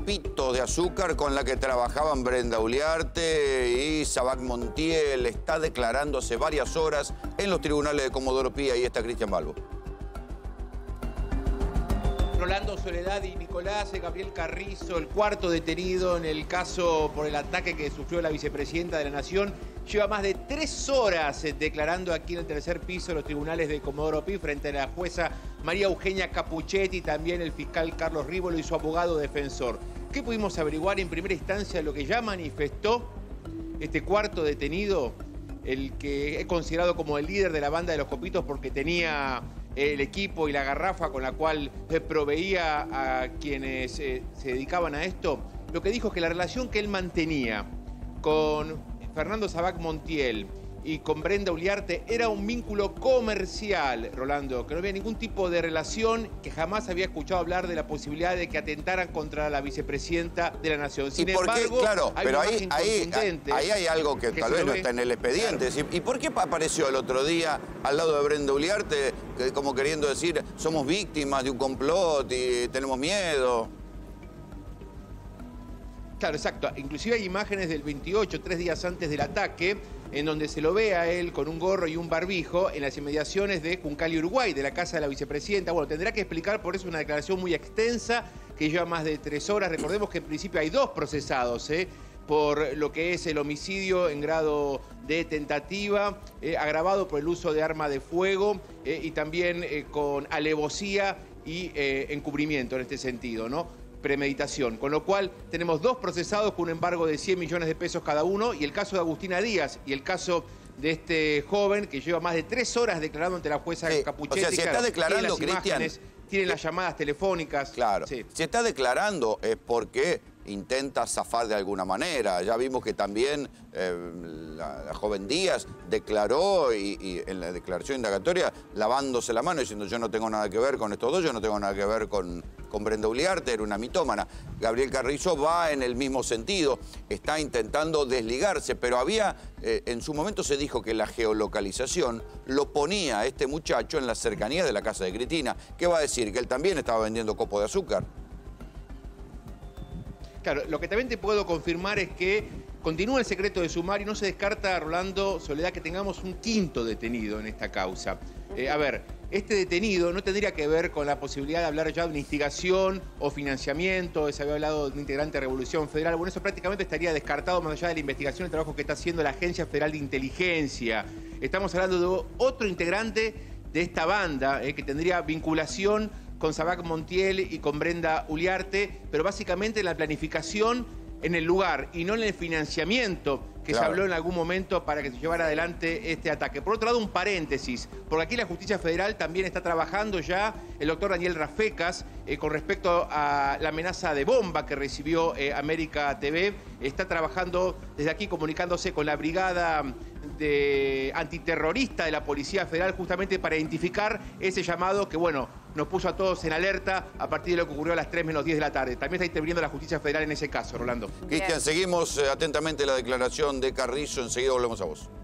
copitos de azúcar con la que trabajaban Brenda Uliarte y Sabac Montiel. Está declarando hace varias horas en los tribunales de Comodoro Pi. Ahí está Cristian Balbo. Rolando, Soledad y Nicolás, Gabriel Carrizo, el cuarto detenido en el caso por el ataque que sufrió la vicepresidenta de la Nación, lleva más de 3 horas declarando aquí en el tercer piso de los tribunales de Comodoro Pi frente a la jueza María Eugenia Capuchetti, también el fiscal Carlos Rívolo y su abogado defensor. ¿Qué pudimos averiguar en primera instancia de lo que ya manifestó este cuarto detenido, el que es considerado como el líder de la banda de los copitos porque tenía el equipo y la garrafa con la cual proveía a quienes se dedicaban a esto? Lo que dijo es que la relación que él mantenía con Fernando Sabac Montiel y con Brenda Uliarte era un vínculo comercial, Rolando, que no había ningún tipo de relación, que jamás había escuchado hablar de la posibilidad de que atentaran contra la vicepresidenta de la Nación. Sin embargo, claro, hay pero una ahí hay algo que tal vez no está en el expediente. Claro. ¿Y por qué apareció el otro día al lado de Brenda Uliarte como queriendo decir somos víctimas de un complot y tenemos miedo? Claro, exacto. Inclusive hay imágenes del 28, 3 días antes del ataque, en donde se lo ve a él con un gorro y un barbijo en las inmediaciones de Juncal y Uruguay, de la casa de la vicepresidenta. Bueno, tendrá que explicar, por eso una declaración muy extensa, que lleva más de 3 horas. Recordemos que en principio hay 2 procesados, por lo que es el homicidio en grado de tentativa, agravado por el uso de arma de fuego y también con alevosía y encubrimiento en este sentido, ¿no? Premeditación, con lo cual tenemos 2 procesados con un embargo de 100 millones de pesos cada uno, y el caso de Agustina Díaz y el caso de este joven que lleva más de 3 horas declarando ante la jueza Capuchetti. O sea, si está declarando, Cristian, tienen las llamadas telefónicas. Claro, si está declarando es porque intenta zafar de alguna manera. Ya vimos que también la joven Díaz declaró y en la declaración indagatoria lavándose la mano diciendo yo no tengo nada que ver con estos dos, yo no tengo nada que ver con Brenda Uliarte, era una mitómana. Gabriel Carrizo va en el mismo sentido, está intentando desligarse, pero había, en su momento se dijo que la geolocalización lo ponía a este muchacho en la cercanía de la casa de Cristina. ¿Qué va a decir? ¿Que él también estaba vendiendo copo de azúcar? Claro, lo que también te puedo confirmar es que continúa el secreto de sumario y no se descarta, Rolando, Soledad, que tengamos un 5º detenido en esta causa. A ver, este detenido no tendría que ver con la posibilidad de hablar ya de una instigación o financiamiento, se había hablado de un integrante de Revolución Federal. Bueno, eso prácticamente estaría descartado más allá de la investigación y el trabajo que está haciendo la Agencia Federal de Inteligencia. Estamos hablando de otro integrante de esta banda que tendría vinculación con Sabac Montiel y con Brenda Uliarte, pero básicamente en la planificación en el lugar y no en el financiamiento que se habló en algún momento para que se llevara adelante este ataque. Por otro lado, un paréntesis, porque aquí la Justicia Federal también está trabajando ya el doctor Daniel Rafecas con respecto a la amenaza de bomba que recibió América TV. Está trabajando desde aquí comunicándose con la brigada antiterrorista de la Policía Federal justamente para identificar ese llamado que, bueno, nos puso a todos en alerta a partir de lo que ocurrió a las 3 menos 10 de la tarde. También está interviniendo la Justicia Federal en ese caso, Rolando. Cristian, seguimos atentamente la declaración de Carrizo. Enseguida volvemos a vos.